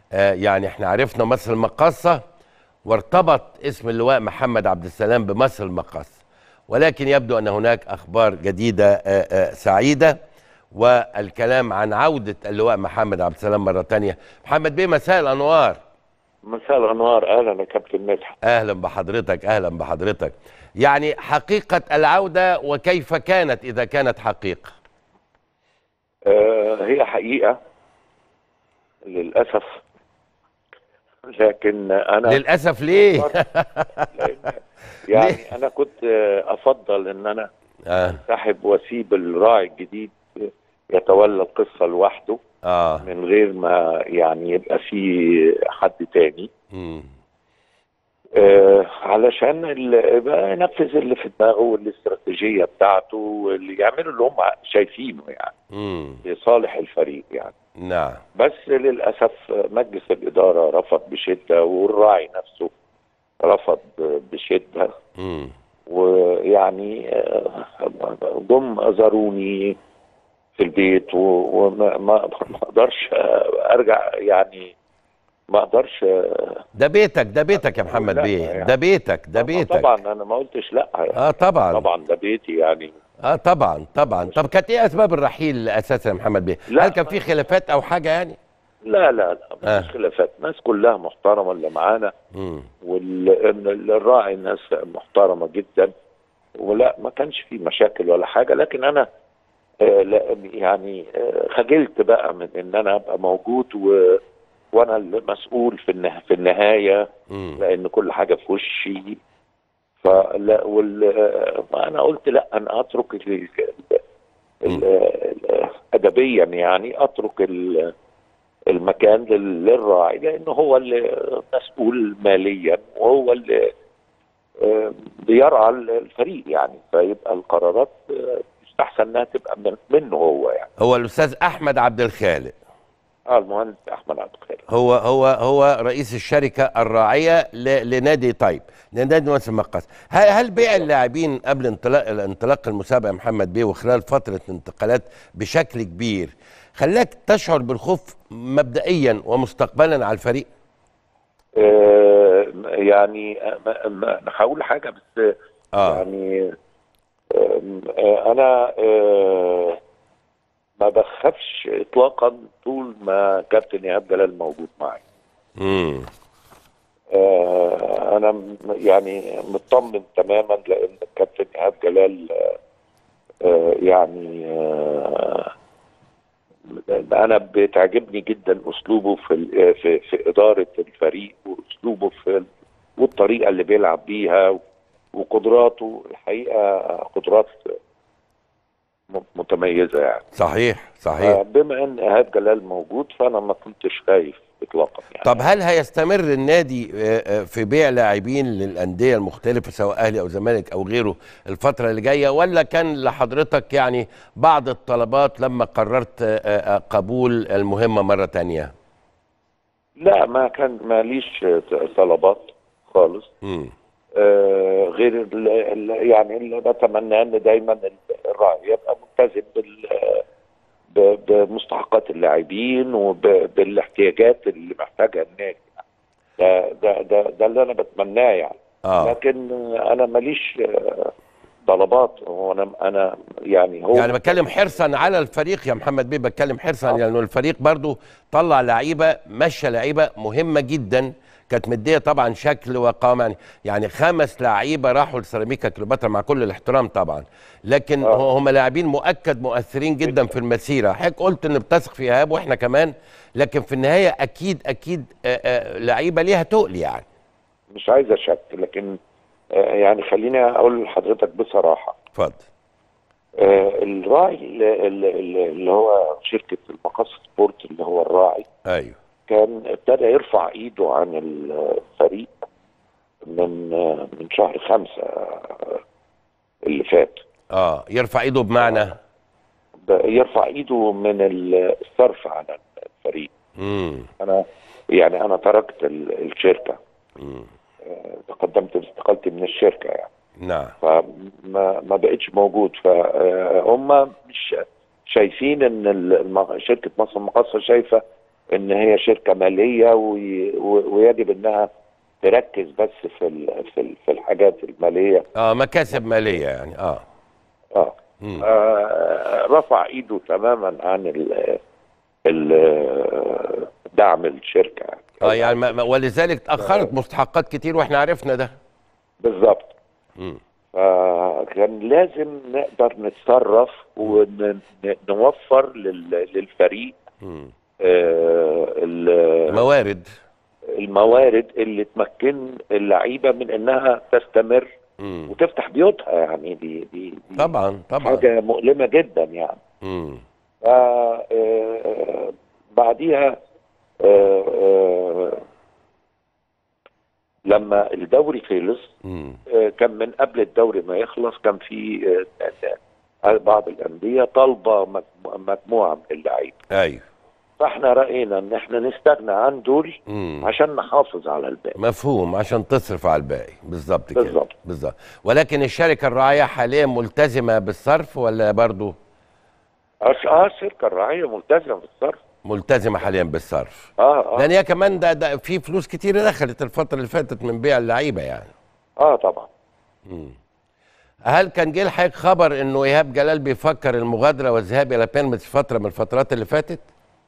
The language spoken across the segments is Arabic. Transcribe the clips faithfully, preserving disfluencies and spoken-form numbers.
آه يعني احنا عرفنا مصر المقاصة وارتبط اسم اللواء محمد عبد السلام بمصر المقاصة، ولكن يبدو أن هناك أخبار جديدة آه آه سعيدة، والكلام عن عودة اللواء محمد عبد السلام مرة تانية. محمد بيه، مساء الأنوار. مساء الأنوار، أهلا يا كابتن مدحت. أهلا بحضرتك، أهلا بحضرتك. يعني حقيقة العودة وكيف كانت إذا كانت حقيقة؟ آه هي حقيقة للأسف، لكن أنا للأسف ليه؟ لأن ليه؟ يعني أنا كنت أفضل إن أنا آه. أنسحب وأسيب الراعي الجديد يتولى القصة لوحده، آه. من غير ما يعني يبقى في حد تاني. مم. آه علشان يبقى ينفذ اللي في دماغه والاستراتيجية بتاعته، واللي يعملوا اللي هم شايفينه يعني مم. لصالح الفريق يعني. نعم. بس للأسف مجلس الإدارة رفض بشدة، والراعي نفسه رفض بشدة. مم. ويعني جم أزاروني في البيت، وما ما اقدرش ارجع يعني، ما اقدرش. ده بيتك، ده بيتك يا محمد بيه، يعني. ده بيتك، ده بيتك. طبعا انا ما قلتش لا يعني. اه طبعا. طبعا ده بيتي يعني. اه طبعا طبعا. طب كانت ايه اسباب الرحيل اساسا يا محمد بيه؟ لا، هل كان في خلافات او حاجه يعني؟ لا لا لا مفيش آه. خلافات، الناس كلها محترمه اللي معانا، والراعي ناس محترمه جدا، ولا ما كانش في مشاكل ولا حاجه. لكن انا آه لا يعني آه خجلت بقى من ان انا ابقى موجود و وانا المسؤول في النها في النهايه، مم. لان كل حاجه في وشي. فلا وال انا قلت لا، انا اترك ال... ال... ال... ادبيا يعني اترك ال... المكان لل... للراعي، لانه هو اللي مسؤول ماليا، وهو اللي بيرعى الفريق يعني. فيبقى القرارات يستحسن انها تبقى من... منه هو يعني. هو الاستاذ احمد عبد الخالق. اه المهندس احمد عبد الخالق هو هو هو رئيس الشركه الراعيه ل... لنادي طيب، لنادي مصر المقاصة. هل هل بيع اللاعبين قبل انطلاق انطلاق المسابقه يا محمد بيه وخلال فتره الانتقالات بشكل كبير خلاك تشعر بالخوف مبدئيا ومستقبلا على الفريق؟ آه يعني انا هقول حاجه بس. آه. يعني آه انا آه ما بخافش اطلاقا طول ما كابتن ايهاب جلال موجود معي. امم آه انا يعني مطمن تماما، لان الكابتن ايهاب جلال آه يعني آه انا بتعجبني جدا اسلوبه في في في اداره الفريق، واسلوبه في والطريقه اللي بيلعب بيها، وقدراته الحقيقه قدرات متميزه يعني. صحيح صحيح. بما ان ايهاب جلال موجود فانا ما كنتش خايف اطلاقا يعني. طب هل هيستمر النادي في بيع لاعبين للانديه المختلفه سواء اهلي او زمالك او غيره الفتره اللي جايه، ولا كان لحضرتك يعني بعض الطلبات لما قررت قبول المهمه مره تانية؟ لا، ما كان ماليش طلبات خالص. امم آه غير ال ال يعني اللي بتمناه ان دايما الراعي يبقى ملتزم بال بمستحقات اللاعبين وبالاحتياجات اللي محتاجها النادي. ده ده ده ده اللي انا بتمناه يعني. آه. لكن انا ماليش طلبات. هو انا انا يعني هو يعني بتكلم حرصا على الفريق يا محمد بيه، بتكلم حرصا لانه يعني الفريق برضو طلع لعيبه، مشى لعيبه مهمه جدا كانت مديه طبعا شكل وقامه يعني. يعني خمس لعيبه راحوا لسيراميكا كليوباترا مع كل الاحترام طبعا، لكن آه. هم لاعبين مؤكد مؤثرين جدا في المسيره. حضرتك قلت ان بتثق في ايهاب واحنا كمان، لكن في النهايه اكيد اكيد لعيبه ليها تقل يعني. مش عايز اشك، لكن آه يعني خليني اقول لحضرتك بصراحه. اتفضل. آه الراعي اللي, اللي هو شركه المقاصة سبورت اللي هو الراعي، ايوه، كان ابتدى يرفع ايده عن الفريق من من شهر خمسة اللي فات. اه يرفع ايده بمعنى يرفع ايده من الصرف على الفريق. امم انا يعني انا تركت الشركه، امم تقدمت باستقالتي من الشركه يعني. نعم. فما ما بقتش موجود. فهم مش شايفين ان شركه مصر المقاصة شايفه ان هي شركه ماليه وي- ويجب انها تركز بس في ال- في ال- في الحاجات الماليه. اه مكاسب ماليه يعني. اه اه, مم. آه رفع ايده تماما عن ال ال دعم الشركه يعني. اه يعني ما ما- ولذلك اتاخرت مستحقات كتير واحنا عرفنا ده. بالظبط. مم. فكان لازم نقدر نتصرف ونوفر للفريق مم. آه، ال- موارد. الموارد اللي تمكن اللعيبه من انها تستمر مم. وتفتح بيوتها. يعني دي دي, دي طبعا طبعا. حاجه مؤلمه جدا يعني. مم. ف آه، بعديها آه، آه، لما الدوري خلص مم. آه، كان من قبل الدوري ما يخلص كان في آه، آه، بعض الانديه طالبه مجمو- مجموعه من اللعيبه. ايوه. فاحنا راينا ان احنا نستغنى عن دول مم. عشان نحافظ على الباقي. مفهوم، عشان تصرف على الباقي. بالظبط كده. بالظبط. بالظبط. ولكن الشركه الراعيه حاليا ملتزمه بالصرف ولا برضو؟ اه آه، الشركه الراعيه ملتزمه بالصرف. ملتزمه حاليا بالصرف. اه اه لان هي كمان ده, ده في فلوس كتير دخلت الفتره اللي فاتت من بيع اللعيبه يعني. اه طبعا. مم. هل كان جه لحضرتك خبر انه ايهاب جلال بيفكر المغادره والذهاب الى بيراميدز فتره من الفترات اللي فاتت؟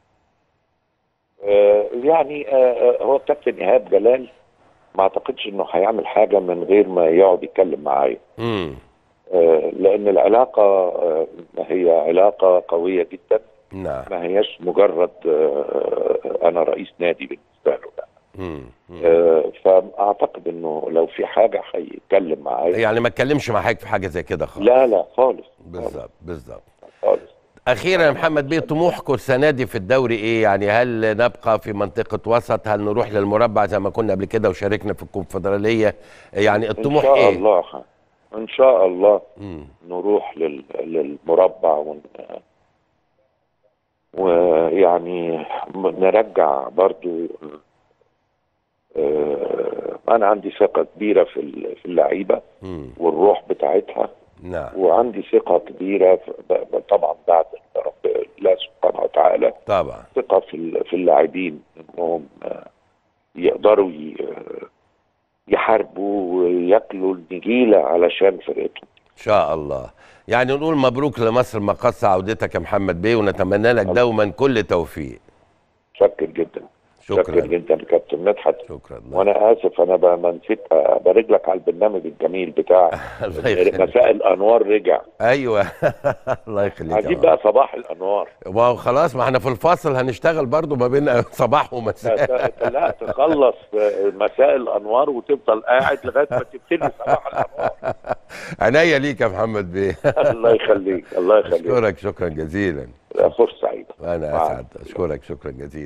آه يعني آه آه، هو كابتن ايهاب جلال ما اعتقدش انه هيعمل حاجه من غير ما يقعد يتكلم معايا. امم آه لان العلاقه آه هي علاقه قويه جدا. نعم. ما هياش مجرد آه انا رئيس نادي بالنسبه له، لا. امم آه فاعتقد انه لو في حاجه هيتكلم معايا. يعني ما اتكلمش مع حضرتك في حاجه زي كده خالص؟ لا لا خالص. بالظبط بالظبط. خالص. اخيرا يا محمد بيه، طموحكم السنه دي في الدوري ايه؟ يعني هل نبقى في منطقه وسط؟ هل نروح للمربع زي ما كنا قبل كده وشاركنا في الكونفدراليه؟ يعني الطموح ان شاء ايه؟ الله ان شاء الله مم. نروح لل... للمربع ون... ويعني نرجع برضو. آه، انا عندي ثقه كبيره في ال- في اللعيبه مم. والروح بتاعتها. نعم. وعندي ثقه كبيره في... ب- طبعا بعد رب الله سبحانه وتعالى طبعا. ثقه في ال- في اللاعبين انهم آه، يقدروا ي... يحاربوا وياكلوا النجيله علشان فرقتهم. ان شاء الله. يعني نقول مبروك لمصر مقص عودتك يا محمد بيه، ونتمنى لك دوما كل توفيق. شكر جدا. شكرا. شكر جدا يا كابتن مدحت. شكرا. وانا اسف انا ب- ما نسيت ابارك لك على البرنامج الجميل بتاعك. الله يخليك. مساء الانوار رجع. ايوه. الله يخليك. عايزين بقى صباح الانوار. ما هو خلاص، ما احنا في الفاصل هنشتغل برضو ما بين صباح ومساء. لا تخلص مساء الانوار وتفضل قاعد لغايه ما تبتدي صباح الانوار. عناية ليك يا محمد بيه. الله يخليك. الله يخليك. اشكرك شكرا جزيلا. فرصه سعيده. وانا اسعد. اشكرك شكرا جزيلا.